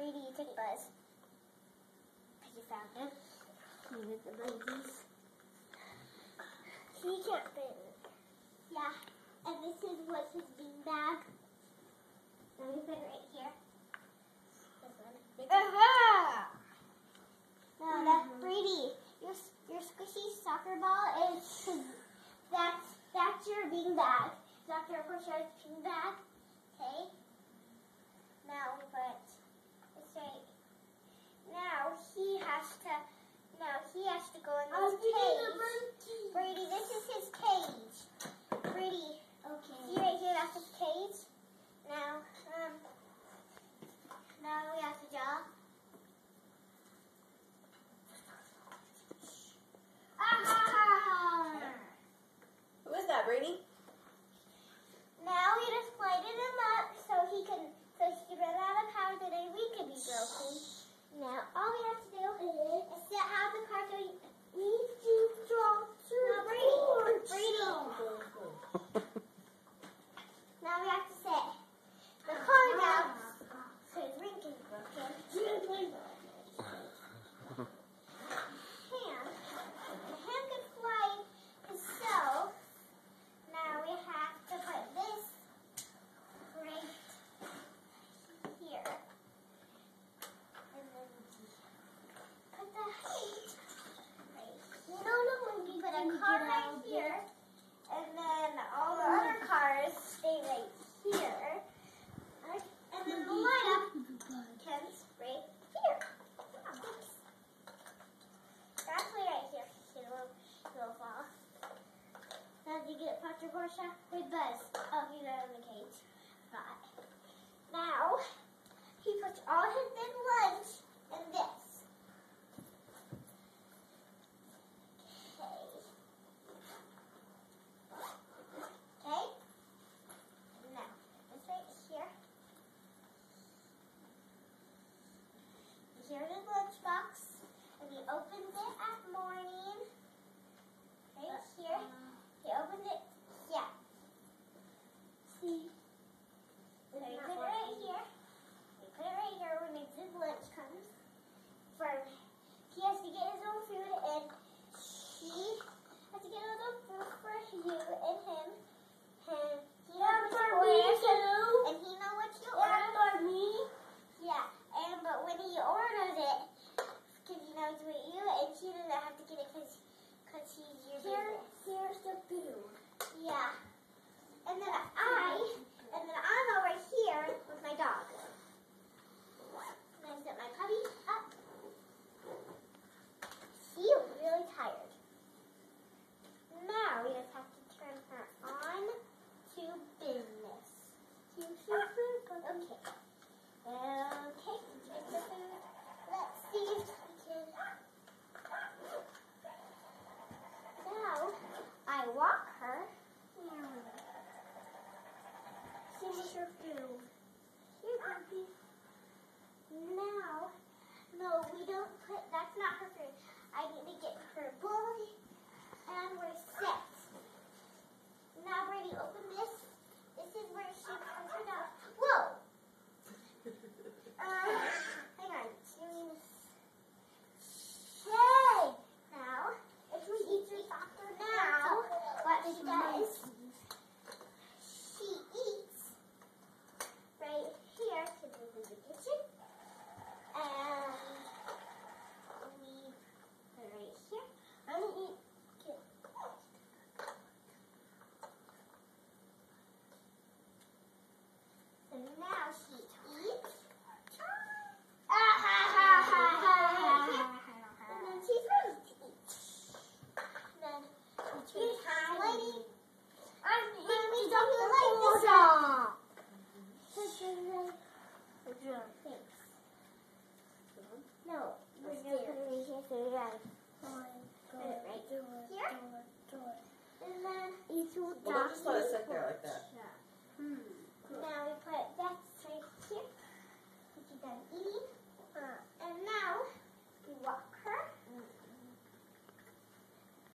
Brady, take Buzz. Because you found him. With the babies. He can't fit. Yeah. And this is what's his bean bag. Let me put it right here. This one. Aha! Now that's Brady. Your squishy soccer ball is that's your bean bag. Dr. Portia's bean bag. Okay. Now we put this right. Now he has to go in this cage. Brady, this is his cage. Brady. Okay. See right here, that's his cage. Now we have to draw. Who is that, Brady? Now we just lighted him up so he can run out of power, so then we can be broken. Now all we have to do is set how the card goes. We need to draw Brady. Now we have to set the card out so his ring can be broken. The hand can fly himself. Now we have to put this right here. And then put the height right here. No, we put a card right here. And then all the other cards stay right here. And then the lineup comes right here. Thanks. That's right here. It will fall. Now, did you get it, Dr. Portia? Where's Buzz? Oh, he's out in the cage. Got it. Now, he puts all his big lunch in this. Okay. Now, this right here. Here's his lunchbox. And he opens it at morning. Right here. He opens it. Yeah. See? So we put it right here. We put it right here when his lunch comes. He has to get his own food, and she has to get his own food for you and him. And he knows what you order. And he knows what you order. For me. Yeah. But when he orders it, because he knows what you, and she doesn't have to get it because he's your business. Here's the food. Yeah. And then I'm over here with my dog. And I set my puppy up. She's really tired. Now we just have to turn her on to business. Okay. Okay, drink the food. Let's see if we can. Now, I walk her. Finish your food. Here, puppy. Now, no, we don't put, that's not her food. I need to get her bowl, and we're set. Now, Brady, open this. This is where she puts her down. Whoa! Hang on. Hey! Now, if we eat your doctor now, what she does, she eats right here. So this is the kitchen. And we put it right here. I'm going to eat. So now she eats. And then she's ready to eat. Then we treat her lady. Mommy, don't you like this song? Thanks. No, we're going to put it right here so you're right. Put it right here. And then Don't just let it sit there like that. now we put that right here. When she's done eating.